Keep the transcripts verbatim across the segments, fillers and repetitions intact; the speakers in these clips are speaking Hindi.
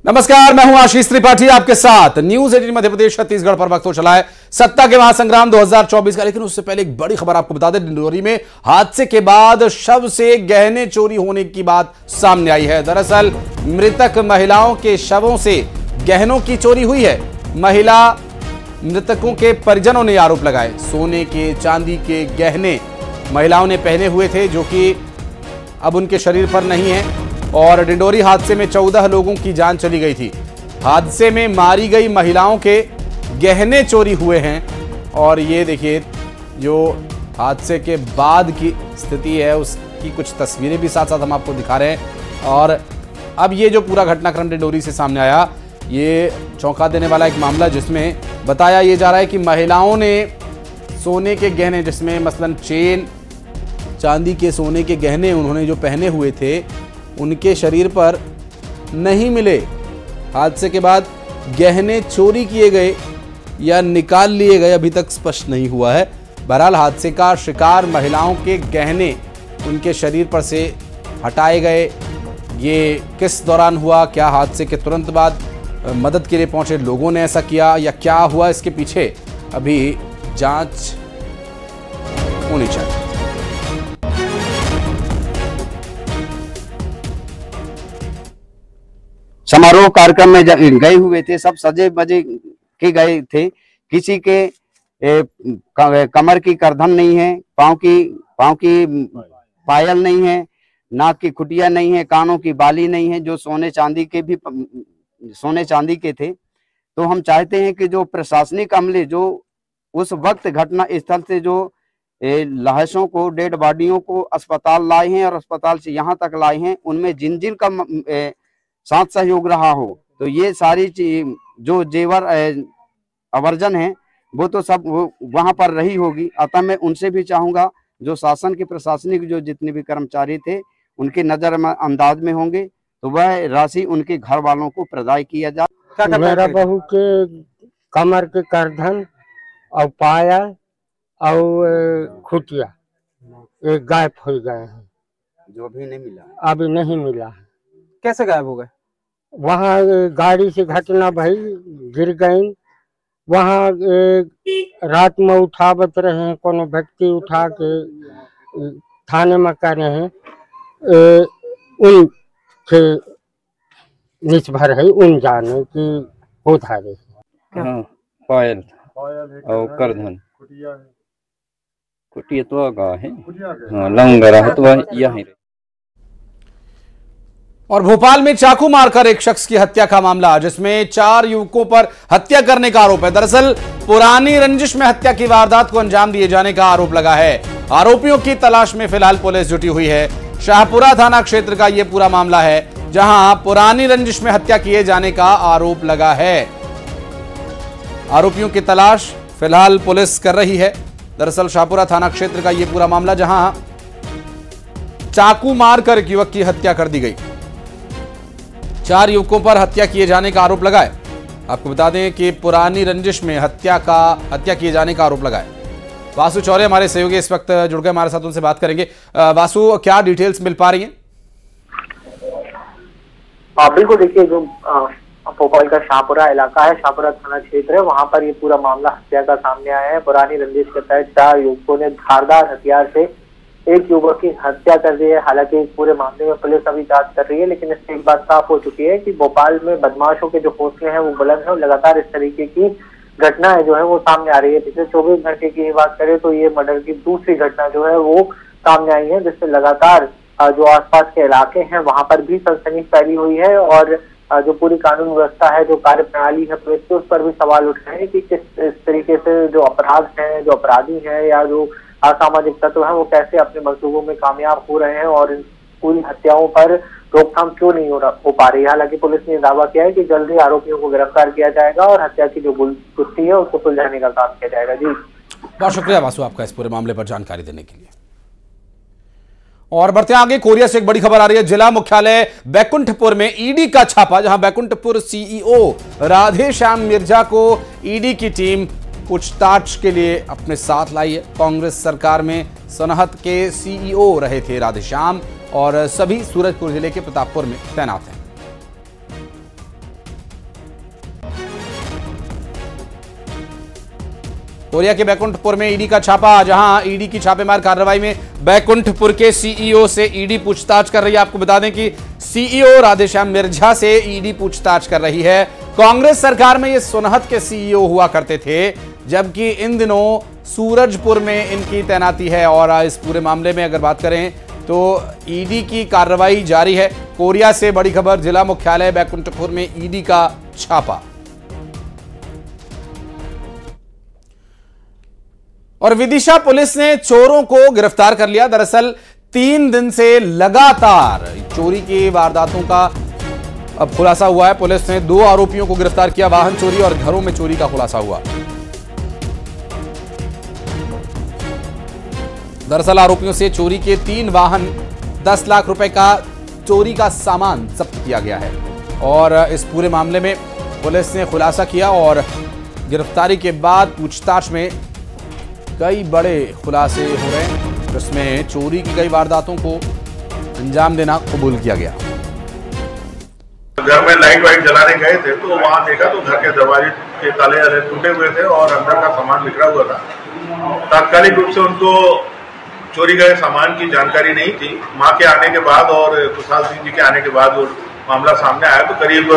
नमस्कार, मैं हूं आशीष त्रिपाठी आपके साथ। न्यूज एटीन मध्य प्रदेश छत्तीसगढ़ पर वक्त हो चला है सत्ता के महासंग्राम दो हज़ार चौबीस का। लेकिन उससे पहले एक बड़ी खबर आपको बता दें, डिंडोरी में हादसे के बाद शव से गहने चोरी होने की बात सामने आई है। दरअसल मृतक महिलाओं के शवों से गहनों की चोरी हुई है। महिला मृतकों के परिजनों ने आरोप लगाए, सोने के चांदी के गहने महिलाओं ने पहने हुए थे जो कि अब उनके शरीर पर नहीं है। और डिंडोरी हादसे में चौदह लोगों की जान चली गई थी। हादसे में मारी गई महिलाओं के गहने चोरी हुए हैं। और ये देखिए, जो हादसे के बाद की स्थिति है उसकी कुछ तस्वीरें भी साथ साथ हम आपको दिखा रहे हैं। और अब ये जो पूरा घटनाक्रम डिंडोरी से सामने आया, ये चौंका देने वाला एक मामला, जिसमें बताया ये जा रहा है कि महिलाओं ने सोने के गहने, जिसमें मसलन चेन, चांदी के सोने के गहने उन्होंने जो पहने हुए थे, उनके शरीर पर नहीं मिले। हादसे के बाद गहने चोरी किए गए या निकाल लिए गए, अभी तक स्पष्ट नहीं हुआ है। बहरहाल हादसे का शिकार महिलाओं के गहने उनके शरीर पर से हटाए गए। ये किस दौरान हुआ, क्या हादसे के तुरंत बाद मदद के लिए पहुंचे लोगों ने ऐसा किया, या क्या हुआ, इसके पीछे अभी जांच होनी चाहिए। समारोह कार्यक्रम में गए हुए थे, सब सजे बजे के गए थे। किसी के ए, कमर की करधन नहीं है, पाँव की पाँव की पायल नहीं है, नाक की खुटिया नहीं है, कानों की बाली नहीं है, जो सोने चांदी के भी सोने चांदी के थे। तो हम चाहते हैं कि जो प्रशासनिक अमले जो उस वक्त घटना स्थल से जो लाशों को, डेड बॉडियों को अस्पताल लाए हैं और अस्पताल से यहाँ तक लाए हैं, उनमें जिन जिन का ए, साथ सहयोग रहा हो, तो ये सारी चीज जो जेवर आवर्जन है वो तो सब वो वहां पर रही होगी। अतः मैं उनसे भी चाहूंगा, जो शासन के प्रशासनिक जो जितने भी कर्मचारी थे उनके नजर अंदाज में होंगे, तो वह राशि उनके घर वालों को प्रदान किया जाए। मेरा बहू के कमर के करधन और पाया और खुटिया एक गायब हो गए हैं, जो अभी नहीं मिला अभी नहीं मिला। कैसे गायब हो गए? वहाँ गाड़ी से घटना भई, गिर गई। वहाँ रात में उठावत रहे, कोनो व्यक्ति उठा के थाने में कर रहे हैं, उन के निर्भर है उन जाने की हो धारे। हाँ, पायल और करधन, कुटिया तो आगा है, हाँ, लंगरा है तो वह यही। और भोपाल में चाकू मारकर एक शख्स की हत्या का मामला, जिसमें चार युवकों पर हत्या करने का आरोप है। दरअसल पुरानी रंजिश में हत्या की वारदात को अंजाम दिए जाने का आरोप लगा है। आरोपियों की तलाश में फिलहाल पुलिस जुटी हुई है। शाहपुरा थाना क्षेत्र का यह पूरा मामला है, जहां पुरानी रंजिश में हत्या किए जाने का आरोप लगा है। आरोपियों की तलाश फिलहाल पुलिस कर रही है। दरअसल शाहपुरा थाना क्षेत्र का यह पूरा मामला, जहां चाकू मारकर एक युवक की हत्या कर दी गई। चार युवकों पर हत्या किए जाने का आरोप लगा है। आपको बता दें कि पुरानी रंजिश में हत्या का हत्या किए जाने का आरोप लगा है। वासु चौरे हमारे सहयोगी इस वक्त जुड़ गए हमारे साथ, उनसे बात करेंगे। वासु, क्या डिटेल्स मिल पा रही हैं? हाँ बिल्कुल, देखिए जो भोपाल का शाहपुरा इलाका है, शाहपुरा थाना क्षेत्र है, वहां पर ये पूरा मामला हत्या का सामने आया है। पुरानी रंजिश के तहत चार युवकों ने धारदार हथियार से एक युवक की हत्या कर दी है। हालांकि पूरे मामले में पुलिस अभी जांच कर रही है, लेकिन इससे एक बात साफ हो चुकी है कि भोपाल में बदमाशों के जो हौसले हैं वो बुलंद है और लगातार इस तरीके की घटनाएं जो है वो सामने आ रही है। पिछले चौबीस घंटे की बात करें तो ये मर्डर की दूसरी घटना जो है वो सामने आई है, जिससे लगातार जो आसपास के इलाके हैं वहां पर भी सनसनी फैली हुई है। और जो पूरी कानून व्यवस्था है, जो कार्य प्रणाली है पुलिस की, उस पर भी सवाल उठ रहे हैं कि किस इस तरीके से जो अपराध हैं, जो अपराधी हैं या जो असामाजिक तत्व है वो कैसे अपने मंसूबों में कामयाब हो रहे हैं और इन पूरी हत्याओं पर रोकथाम क्यों नहीं हो, हो पा रही है। हालांकि पुलिस ने दावा किया है कि जल्द ही आरोपियों को गिरफ्तार किया जाएगा और हत्या की जो गुत्थी है उसको सुलझाने का काम किया जाएगा। जी बहुत शुक्रिया वासु आपका इस पूरे मामले पर जानकारी देने के लिए। और बढ़ते आगे, कोरिया से एक बड़ी खबर आ रही है। जिला मुख्यालय बैकुंठपुर में ईडी का छापा, जहां बैकुंठपुर सीईओ राधेश्याम मिर्जा को ईडी की टीम पूछताछ के लिए अपने साथ लाई है। कांग्रेस सरकार में सनहत के सीईओ रहे थे राधेश्याम और सभी सूरजपुर जिले के प्रतापपुर में तैनात हैं। कोरिया के बैकुंठपुर में ईडी का छापा, जहां ईडी की छापेमार कार्रवाई में बैकुंठपुर के सीईओ से ईडी पूछताछ कर रही है। आपको बता दें कि सीईओ राधेश्याम मिर्झा से ईडी पूछताछ कर रही है। कांग्रेस सरकार में ये सोनहत के सीईओ हुआ करते थे, जबकि इन दिनों सूरजपुर में इनकी तैनाती है। और इस पूरे मामले में अगर बात करें तो ईडी की कार्रवाई जारी है। कोरिया से बड़ी खबर, जिला मुख्यालय बैकुंठपुर में ईडी का छापा। और विदिशा पुलिस ने चोरों को गिरफ्तार कर लिया। दरअसल तीन दिन से लगातार चोरी की वारदातों का अब खुलासा हुआ है। पुलिस ने दो आरोपियों को गिरफ्तार किया। वाहन चोरी और घरों में चोरी का खुलासा हुआ। दरअसल आरोपियों से चोरी के तीन वाहन, दस लाख रुपए का चोरी का सामान जब्त किया गया है। और इस पूरे मामले में पुलिस ने खुलासा किया और गिरफ्तारी के बाद पूछताछ में कई बड़े खुलासे हो रहे हैं, जिसमें चोरी की कई वारदातों को अंजाम देना कबूल किया गया। घर में लाइट वाइट जलाने गए थे तो वहां देखा तो घर के दरवाजे के ताले टूटे हुए थे और अंदर का सामान बिखरा हुआ था। तात्कालिक रूप से उनको चोरी गए सामान की जानकारी नहीं थी। मां के आने के बाद और कुशाल सिंह जी के आने के बाद वो मामला सामने आया तो करीब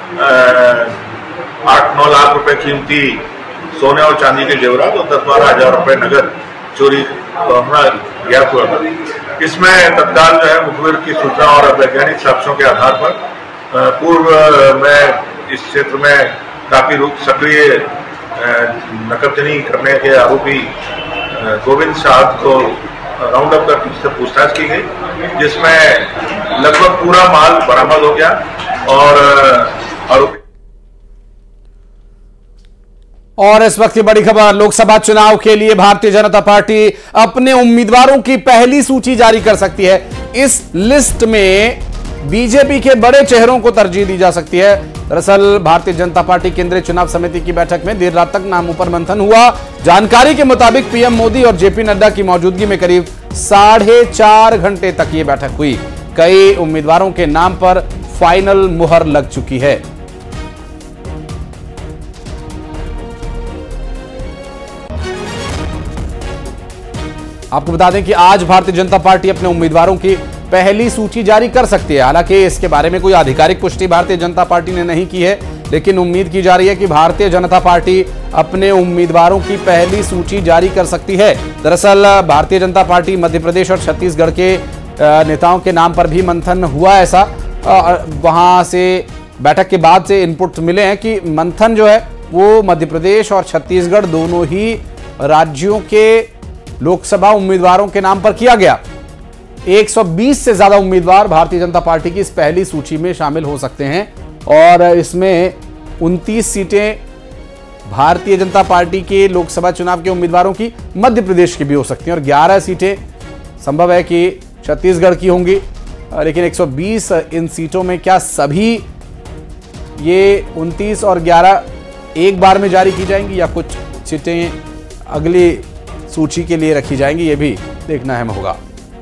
आठ नौ लाख रुपए कीमती सोने और चांदी के जेवरात और दस बारह हजार रुपए नगद चोरी हमारा ज्ञात हुआ था। इसमें तत्काल जो है मुखबिर की सूचना और वैज्ञानिक साक्ष्यों के आधार पर पूर्व में इस क्षेत्र में काफी रूप सक्रिय नकदजनी करने के आरोपी गोविंद साहब को राउंड अप कर उससे पूछताछ की गई, जिसमें लगभग पूरा माल बरामद हो गया और आरोपी। और इस वक्त की बड़ी खबर, लोकसभा चुनाव के लिए भारतीय जनता पार्टी अपने उम्मीदवारों की पहली सूची जारी कर सकती है। इस लिस्ट में बीजेपी के बड़े चेहरों को तरजीह दी जा सकती है। दरअसल भारतीय जनता पार्टी केंद्रीय चुनाव समिति की बैठक में देर रात तक नामों पर मंथन हुआ। जानकारी के मुताबिक पीएम मोदी और जेपी नड्डा की मौजूदगी में करीब साढ़े चार घंटे तक ये बैठक हुई। कई उम्मीदवारों के नाम पर फाइनल मुहर लग चुकी है। आपको बता दें कि आज भारतीय जनता पार्टी अपने उम्मीदवारों की पहली सूची जारी कर सकती है। हालांकि इसके बारे में कोई आधिकारिक पुष्टि भारतीय जनता पार्टी ने नहीं की है, लेकिन उम्मीद की जा रही है कि भारतीय जनता पार्टी अपने उम्मीदवारों की पहली सूची जारी कर सकती है। दरअसल भारतीय जनता पार्टी मध्य प्रदेश और छत्तीसगढ़ के नेताओं के नाम पर भी मंथन हुआ। ऐसा वहां से बैठक के बाद से इनपुट मिले हैं कि मंथन जो है वो मध्य प्रदेश और छत्तीसगढ़ दोनों ही राज्यों के लोकसभा उम्मीदवारों के नाम पर किया गया। एक सौ बीस से ज्यादा उम्मीदवार भारतीय जनता पार्टी की इस पहली सूची में शामिल हो सकते हैं और इसमें उनतीस सीटें भारतीय जनता पार्टी के लोकसभा चुनाव के उम्मीदवारों की मध्य प्रदेश की भी हो सकती हैं और ग्यारह सीटें संभव है कि छत्तीसगढ़ की होंगी। लेकिन एक सौ बीस इन सीटों में क्या सभी ये उनतीस और ग्यारह एक बार में जारी की जाएंगी या कुछ सीटें अगली सूची के लिए रखी जाएंगी, ये भी देखना अहम होगा।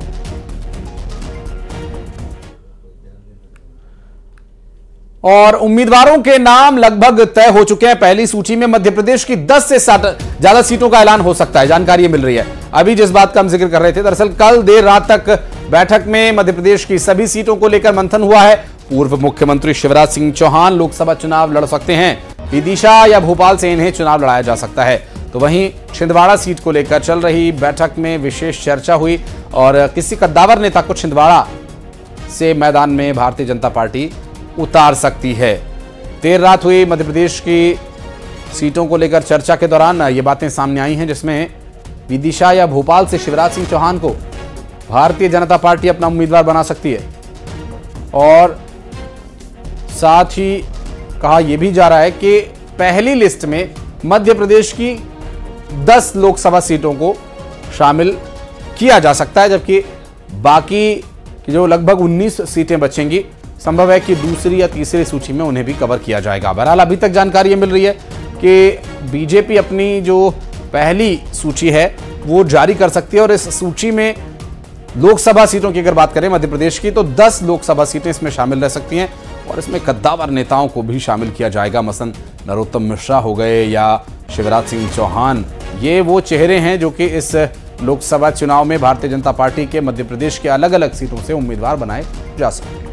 और उम्मीदवारों के नाम लगभग तय हो चुके हैं। पहली सूची में मध्य प्रदेश की दस से ज्यादा सीटों का ऐलान हो सकता है, जानकारी मिल रही है। अभी जिस बात का हम जिक्र कर रहे थे, दरअसल कल देर रात तक बैठक में मध्य प्रदेश की सभी सीटों को लेकर मंथन हुआ है। पूर्व मुख्यमंत्री शिवराज सिंह चौहान लोकसभा चुनाव लड़ सकते हैं। विदिशा या भोपाल से इन्हें चुनाव लड़ाया जा सकता है। तो वहीं छिंदवाड़ा सीट को लेकर चल रही बैठक में विशेष चर्चा हुई और किसी कद्दावर नेता को छिंदवाड़ा से मैदान में भारतीय जनता पार्टी उतार सकती है। देर रात हुई मध्य प्रदेश की सीटों को लेकर चर्चा के दौरान ये बातें सामने आई हैं, जिसमें विदिशा या भोपाल से शिवराज सिंह चौहान को भारतीय जनता पार्टी अपना उम्मीदवार बना सकती है। और साथ ही कहा यह भी जा रहा है कि पहली लिस्ट में मध्य प्रदेश की दस लोकसभा सीटों को शामिल किया जा सकता है, जबकि बाकी की जो लगभग उन्नीस सीटें बचेंगी संभव है कि दूसरी या तीसरी सूची में उन्हें भी कवर किया जाएगा। बहरहाल अभी तक जानकारी मिल रही है कि बीजेपी अपनी जो पहली सूची है वो जारी कर सकती है और इस सूची में लोकसभा सीटों की अगर बात करें मध्य प्रदेश की तो दस लोकसभा सीटें इसमें शामिल रह सकती हैं और इसमें कद्दावर नेताओं को भी शामिल किया जाएगा। मसलन नरोत्तम मिश्रा हो गए या शिवराज सिंह चौहान ये वो चेहरे हैं जो कि इस लोकसभा चुनाव में भारतीय जनता पार्टी के मध्य प्रदेश के अलग अलग सीटों से उम्मीदवार बनाए जा सकते हैं।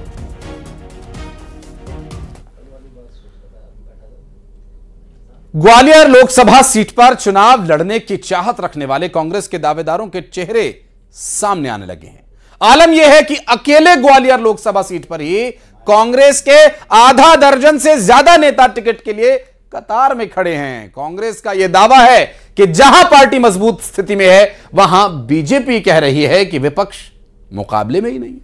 ग्वालियर लोकसभा सीट पर चुनाव लड़ने की चाहत रखने वाले कांग्रेस के दावेदारों के चेहरे सामने आने लगे हैं। आलम यह है कि अकेले ग्वालियर लोकसभा सीट पर ही कांग्रेस के आधा दर्जन से ज्यादा नेता टिकट के लिए कतार में खड़े हैं। कांग्रेस का यह दावा है कि जहां पार्टी मजबूत स्थिति में है वहां बीजेपी कह रही है कि विपक्ष मुकाबले में ही नहीं है।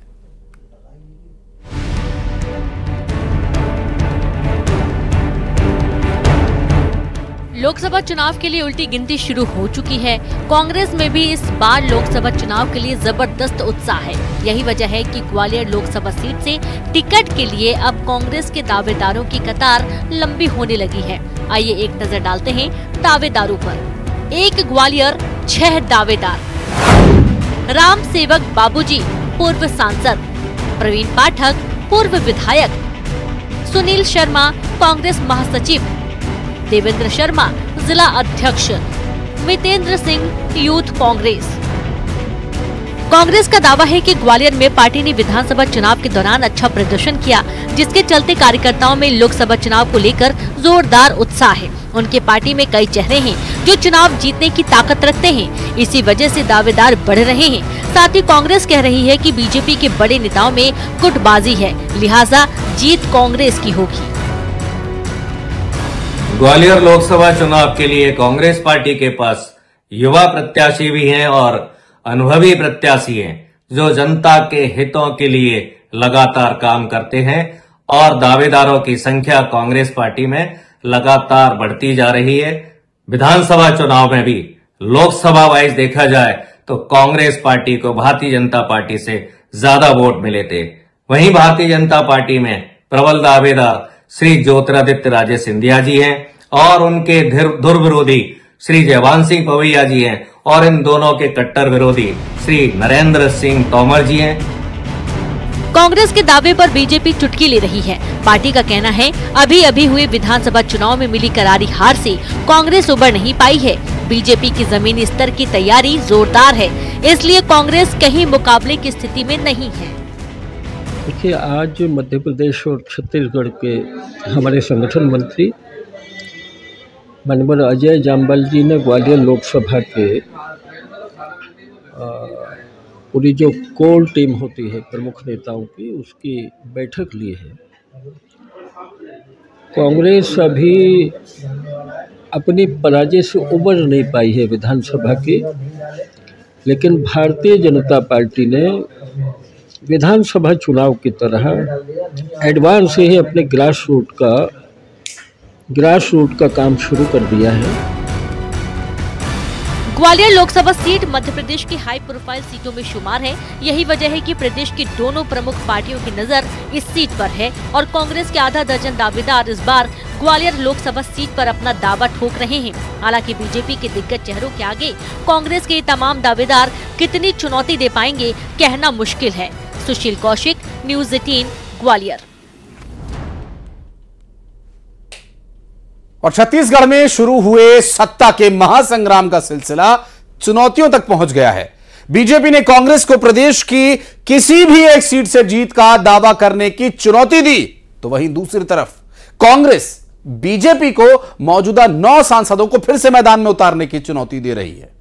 लोकसभा चुनाव के लिए उल्टी गिनती शुरू हो चुकी है। कांग्रेस में भी इस बार लोकसभा चुनाव के लिए जबरदस्त उत्साह है। यही वजह है कि ग्वालियर लोकसभा सीट से टिकट के लिए अब कांग्रेस के दावेदारों की कतार लंबी होने लगी है। आइए एक नजर डालते हैं दावेदारों पर। एक ग्वालियर, छह दावेदार। राम सेवक बाबूजी, पूर्व सांसद। प्रवीण पाठक, पूर्व विधायक। सुनील शर्मा, कांग्रेस महासचिव। देवेंद्र शर्मा, जिला अध्यक्ष। मितेंद्र सिंह, यूथ कांग्रेस। कांग्रेस का दावा है कि ग्वालियर में पार्टी ने विधानसभा चुनाव के दौरान अच्छा प्रदर्शन किया, जिसके चलते कार्यकर्ताओं में लोकसभा चुनाव को लेकर जोरदार उत्साह है। उनके पार्टी में कई चेहरे हैं जो चुनाव जीतने की ताकत रखते हैं। इसी वजह से दावेदार बढ़ रहे हैं। साथ ही कांग्रेस कह रही है कि बीजेपी के बड़े नेताओं में गुटबाजी है, लिहाजा जीत कांग्रेस की होगी। ग्वालियर लोकसभा चुनाव के लिए कांग्रेस पार्टी के पास युवा प्रत्याशी भी हैं और अनुभवी प्रत्याशी हैं, जो जनता के हितों के लिए लगातार काम करते हैं और दावेदारों की संख्या कांग्रेस पार्टी में लगातार बढ़ती जा रही है। विधानसभा चुनाव में भी लोकसभा वाइज देखा जाए तो कांग्रेस पार्टी को भारतीय जनता पार्टी से ज्यादा वोट मिले थे। वहीं भारतीय जनता पार्टी में प्रबल दावेदार श्री ज्योतिरादित्य राजे सिंधिया जी हैं और उनके धुर विरोधी श्री जयवान सिंह पवैया जी हैं और इन दोनों के कट्टर विरोधी श्री नरेंद्र सिंह तोमर जी हैं। कांग्रेस के दावे पर बीजेपी चुटकी ले रही है। पार्टी का कहना है अभी अभी हुए विधानसभा चुनाव में मिली करारी हार से कांग्रेस उबर नहीं पाई है। बीजेपी की जमीनी स्तर की तैयारी जोरदार है, इसलिए कांग्रेस कहीं मुकाबले की स्थिति में नहीं है। देखिए, आज मध्य प्रदेश और छत्तीसगढ़ के हमारे संगठन मंत्री माननीय अजय जाम्वाल जी ने ग्वालियर लोकसभा के पूरी जो कोर टीम होती है प्रमुख नेताओं की, उसकी बैठक ली है। कांग्रेस अभी अपनी पराजय से उबर नहीं पाई है विधानसभा की, लेकिन भारतीय जनता पार्टी ने विधानसभा चुनाव की तरह एडवांस से ही अपने ग्रास रूट का ग्रास रूट का काम शुरू कर दिया है। ग्वालियर लोकसभा सीट मध्य प्रदेश की हाई प्रोफाइल सीटों में शुमार है। यही वजह है कि प्रदेश की दोनों प्रमुख पार्टियों की नजर इस सीट पर है और कांग्रेस के आधा दर्जन दावेदार इस बार ग्वालियर लोकसभा सीट पर अपना दावा ठोक रहे हैं। हालांकि बीजेपी के दिग्गज चेहरों के आगे कांग्रेस के तमाम दावेदार कितनी चुनौती दे पाएंगे, कहना मुश्किल है। सुशील कौशिक, न्यूज़ अठारह, ग्वालियर। और छत्तीसगढ़ में शुरू हुए सत्ता के महासंग्राम का सिलसिला चुनौतियों तक पहुंच गया है। बीजेपी ने कांग्रेस को प्रदेश की किसी भी एक सीट से जीत का दावा करने की चुनौती दी, तो वहीं दूसरी तरफ कांग्रेस बीजेपी को मौजूदा नौ सांसदों को फिर से मैदान में उतारने की चुनौती दे रही है।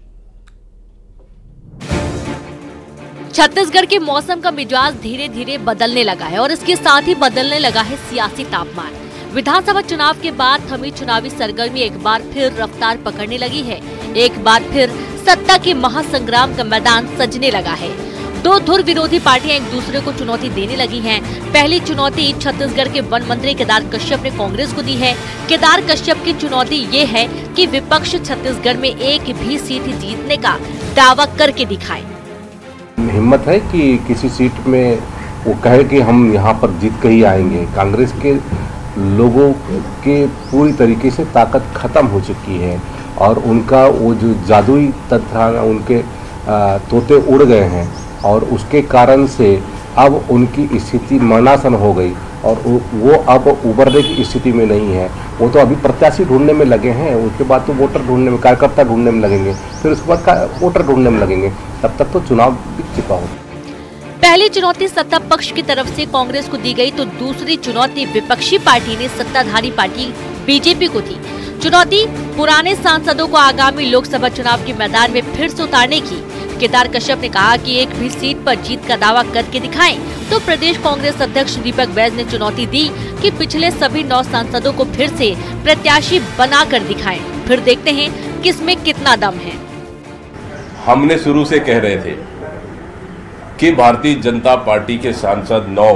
छत्तीसगढ़ के मौसम का मिजाज धीरे धीरे बदलने लगा है और इसके साथ ही बदलने लगा है सियासी तापमान। विधानसभा चुनाव के बाद थमी चुनावी सरगर्मी एक बार फिर रफ्तार पकड़ने लगी है। एक बार फिर सत्ता के महासंग्राम का मैदान सजने लगा है। दो धुर विरोधी पार्टियां एक दूसरे को चुनौती देने लगी हैं। पहली चुनौती छत्तीसगढ़ के वन मंत्री केदार कश्यप ने कांग्रेस को दी है। केदार कश्यप की चुनौती ये है कि विपक्ष छत्तीसगढ़ में एक भी सीट जीतने का दावा करके दिखाए। हिम्मत है कि किसी सीट में वो कहे कि हम यहाँ पर जीत के ही आएंगे। कांग्रेस के लोगों के पूरी तरीके से ताकत खत्म हो चुकी है और उनका वो जो जादुई तंत्र उनके तोते उड़ गए हैं और उसके कारण से अब उनकी स्थिति मरणासन हो गई और वो अब उबरने की स्थिति में नहीं है। वो तो अभी प्रत्याशी ढूंढने में लगे हैं, उसके बाद तो वोटर ढूंढने में, कार्यकर्ता ढूंढने में लगेंगे, फिर उसके बाद वोटर ढूंढने में लगेंगे, तब तक तो चुनाव बीत चुका हो। पहली चुनौती सत्ता पक्ष की तरफ से कांग्रेस को दी गई तो दूसरी चुनौती विपक्षी पार्टी ने सत्ताधारी पार्टी बीजेपी को दी। चुनौती पुराने सांसदों को आगामी लोकसभा चुनाव के मैदान में फिर से उतारने की। केदार कश्यप ने कहा कि एक भी सीट पर जीत का दावा करके दिखाएं। तो प्रदेश कांग्रेस अध्यक्ष दीपक बैज ने चुनौती दी कि पिछले सभी नौ सांसदों को फिर से प्रत्याशी बनाकर दिखाएं। फिर देखते हैं किसमें कितना दम है। हमने शुरू से कह रहे थे कि भारतीय जनता पार्टी के सांसद नौ,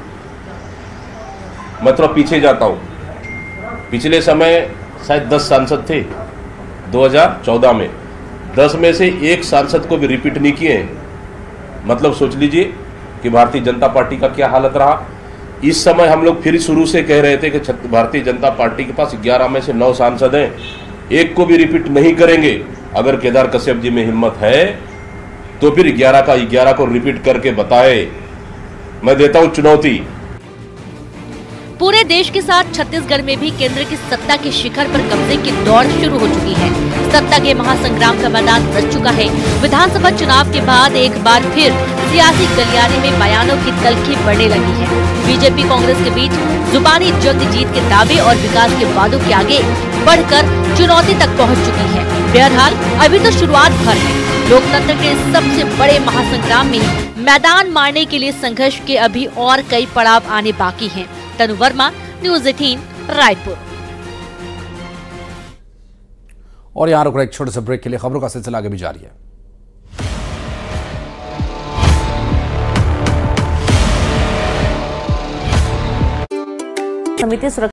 मैं थोड़ा पीछे जाता हूं, पिछले समय शायद दस सांसद थे दो हज़ार चौदह में, दस में से एक सांसद को भी रिपीट नहीं किए हैं। मतलब सोच लीजिए कि भारतीय जनता पार्टी का क्या हालत रहा। इस समय हम लोग फिर शुरू से कह रहे थे कि भारतीय जनता पार्टी के पास ग्यारह में से नौ सांसद हैं, एक को भी रिपीट नहीं करेंगे। अगर केदार कश्यप जी में हिम्मत है तो फिर ग्यारह का ग्यारह को रिपीट करके बताए। मैं देता हूं चुनौती। पूरे देश के साथ छत्तीसगढ़ में भी केंद्र की सत्ता के शिखर पर कब्जे की दौड़ शुरू हो चुकी है। सत्ता के महासंग्राम का मैदान सज चुका है। विधानसभा चुनाव के बाद एक बार फिर सियासी गलियारे में बयानों की तलखी बढ़ने लगी है। बीजेपी कांग्रेस के बीच जुबानी जल्द जीत के दावे और विकास के वादों के आगे बढ़कर चुनौती तक पहुँच चुकी है। बहरहाल अभी तो शुरुआत भर है। लोकतंत्र के सबसे बड़े महासंग्राम में मैदान मारने के लिए संघर्ष के अभी और कई पड़ाव आने बाकी हैं। तनु वर्मा, न्यूज़ अठारह, रायपुर। और यहाँ रुक रहे एक छोटे से ब्रेक के लिए, खबरों का सिलसिला आगे भी जारी है। समिति